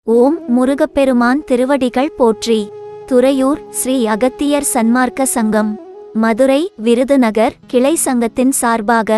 ஓம் முருகப்பெருமான் திருவடிகள் போற்றி. துறையூர் ஸ்ரீ அகத்தியர் சன்மார்க்க சங்கம், மதுரை விருதுநகர் கிளை சங்கத்தின் சார்பாக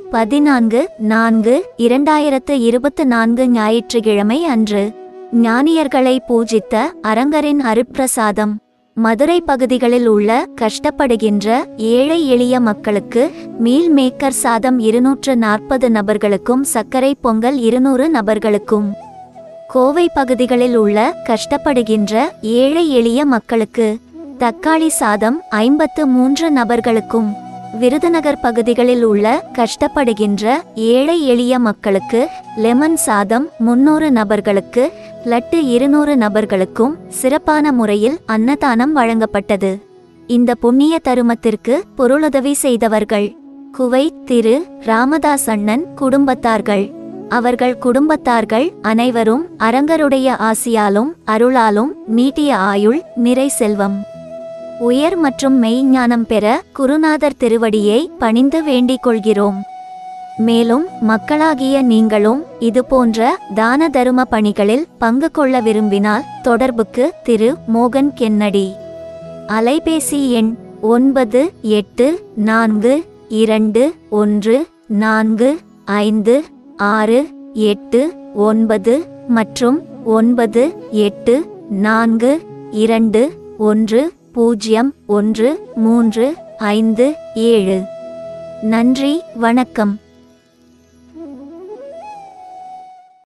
14/4/2024 ஞாயிற்றுக்கிழமை அன்று ஞானியர்களை பூஜித்த அரங்கரின் அருட்பிரசாதம் மதுரை பகுதிகளில் உள்ள கஷ்டப்படுகின்ற ஏழை எளிய மக்களுக்கு மீல் மேக்கர் சாதம் 240 நபர்களுக்கும் சர்க்கரை பொங்கல் 200 நபர்களுக்கும், கோவை பகுதிகளில் உள்ள கஷ்டப்படுகின்ற ஏழை எளிய மக்களுக்கு தக்காளி சாதம் 53 நபர்களுக்கும், விருதுநகர் பகுதிகளில் உள்ள கஷ்டப்படுகின்ற ஏழை எளிய மக்களுக்கு லெமன் சாதம் 300 நபர்களுக்கு, லட்டு 200 நபர்களுக்கும் சிறப்பான முறையில் அன்னதானம் வழங்கப்பட்டது. இந்த புண்ணிய தருமத்திற்கு பொருளுதவி செய்தவர்கள் குவைத் திரு ராமதாஸ் அண்ணன் குடும்பத்தார்கள். அவர்கள் குடும்பத்தார்கள் அனைவரும் அரங்கருடைய ஆசியாலும் அருளாலும் நீட்டிய ஆயுள், நிறை செல்வம், உயர் மற்றும் மெய்ஞானம் பெற குருநாதர் திருவடியை பணிந்து வேண்டிக் கொள்கிறோம். மேலும் மக்களாகிய நீங்களும் இதுபோன்ற தான தரும பணிகளில் பங்கு கொள்ள விரும்பினால் தொடர்புக்கு திரு மோகன் கென்னடி, அலைபேசி எண் 98414568 மற்றும் 9842210137. நன்றி, வணக்கம்.